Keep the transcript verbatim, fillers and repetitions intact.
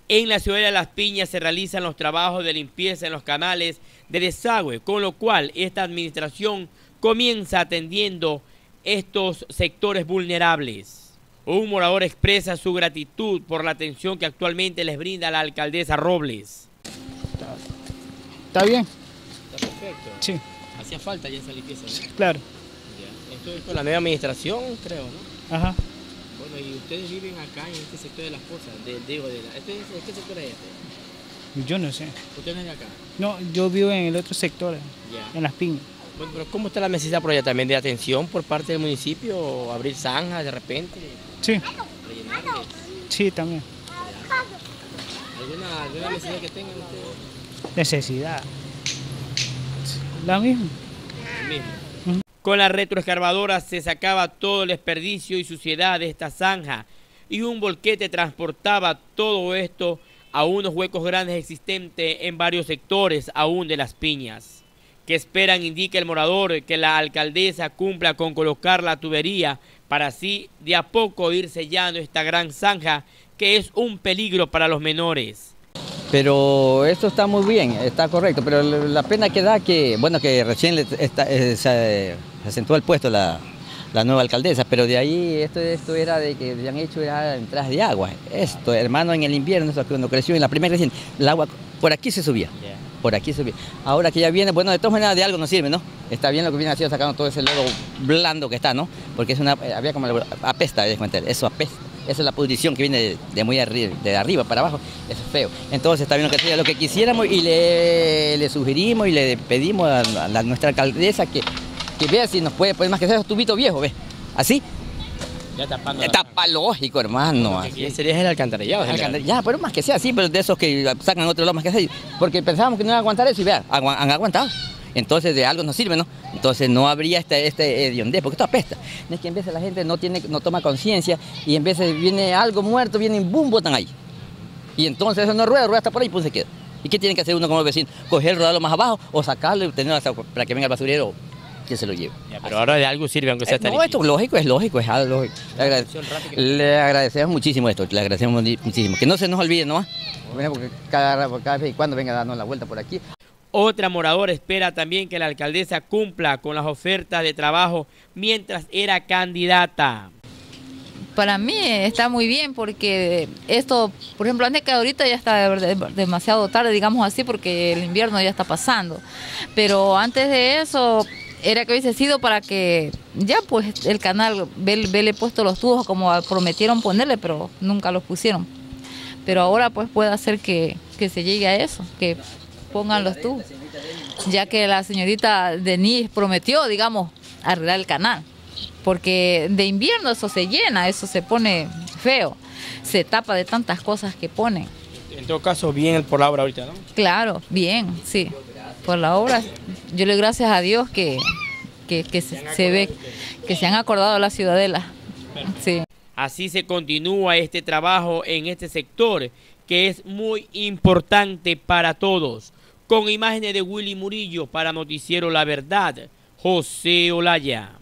En la ciudad de Las Piñas se realizan los trabajos de limpieza en los canales de desagüe, con lo cual esta administración comienza atendiendo estos sectores vulnerables. Un morador expresa su gratitud por la atención que actualmente les brinda la alcaldesa Robles. Está, está bien. Está perfecto. Sí. Hacía falta ya esa limpieza, ¿no? Claro. Ya. Esto es con la nueva administración, creo, ¿no? Ajá. Bueno, y ustedes viven acá en este sector de Las Pozas, de, digo, de la, este, ¿qué sector es este? Yo no sé. ¿Usted no es de acá? No, yo vivo en el otro sector, Ya. en Las Piñas. Bueno, pero ¿cómo está la necesidad por allá también de atención por parte del municipio? ¿O abrir zanjas de repente? Sí. ¿Rellenarles? Sí, también. ¿Alguna, alguna necesidad que tengan ustedes? Necesidad. La misma. El mismo. Uh-huh. Con la retroexcavadora se sacaba todo el desperdicio y suciedad de esta zanja y un volquete transportaba todo esto a unos huecos grandes existentes en varios sectores aún de Las Piñas. ¿Qué esperan? Indica el morador que la alcaldesa cumpla con colocar la tubería para así de a poco ir sellando esta gran zanja que es un peligro para los menores. Pero esto está muy bien, está correcto, pero la pena que da que, bueno, que recién está, eh, se asentó el puesto la, la nueva alcaldesa, pero de ahí esto, esto era de que habían hecho era entradas de agua. Esto, hermano, en el invierno, cuando creció en la primera recién, el agua por aquí se subía. Por aquí subía. Ahora que ya viene, bueno, de todas maneras de algo nos sirve, ¿no? Está bien lo que viene haciendo, sacando todo ese lodo blando que está, ¿no? Porque es una, había como apesta, de cuenta, eso apesta. Esa es la pudrición que viene de, de muy arriba, de arriba para abajo, eso es feo. Entonces está bien lo que sea, lo que quisiéramos y le, le sugerimos y le pedimos a, a, la, a nuestra alcaldesa que, que vea si nos puede poner más que sea esos tubitos viejos, ¿ves? Así. Ya tapando. Tapa lógico, hermano. Así sería el alcantarillado. Ya, pero más que sea así, pero de esos que sacan otro lado más que sea. Porque pensábamos que no iban a aguantar eso y vean, han aguantado. Entonces de algo nos sirve, ¿no? Entonces no habría este, este hediondez, porque esto apesta. Es que en vez de la gente no, tiene, no toma conciencia y en vez de viene algo muerto, viene un boom, botan ahí. Y entonces eso no rueda, rueda hasta por ahí y pues se queda. ¿Y qué tiene que hacer uno como vecino? Coger, rodarlo más abajo o sacarlo y tenerlo hasta para que venga el basurero que se lo lleve. Ya, pero ahora de algo sirve, aunque sea eh, No, esto es lógico, es lógico, es algo lógico. Le, agrade le agradecemos muchísimo esto, le agradecemos muchísimo. Que no se nos olvide, ¿no? Porque cada, cada vez y cuando venga a darnos la vuelta por aquí. Otra moradora espera también que la alcaldesa cumpla con las ofertas de trabajo mientras era candidata. Para mí está muy bien porque esto, por ejemplo, antes que ahorita ya está demasiado tarde, digamos así, porque el invierno ya está pasando. Pero antes de eso era que hubiese sido para que ya pues el canal vele puesto los tubos como prometieron ponerle, pero nunca los pusieron. Pero ahora pues puede hacer que, que se llegue a eso, que pongan los tubos, ya que la señorita Denise prometió, digamos, arreglar el canal, porque de invierno eso se llena, eso se pone feo, se tapa de tantas cosas que ponen. En todo caso, bien por la obra ahorita, ¿no? Claro, bien, sí, por la obra. Yo le doy gracias a Dios que, que, que se, se ve, que se han acordado de la ciudadela. Sí. Así se continúa este trabajo en este sector, que es muy importante para todos. Con imágenes de Willy Murillo para Noticiero La Verdad, José Olaya.